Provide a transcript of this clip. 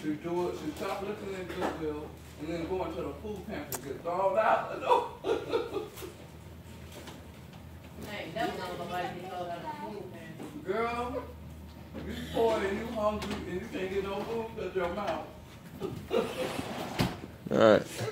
She stopped looking at Goodwill and then going to the food pantry get thrown out the door. Hey, that was nobody can go to the food pantry. Girl, you poor and you hungry and you can't get no food because your mouth. All right.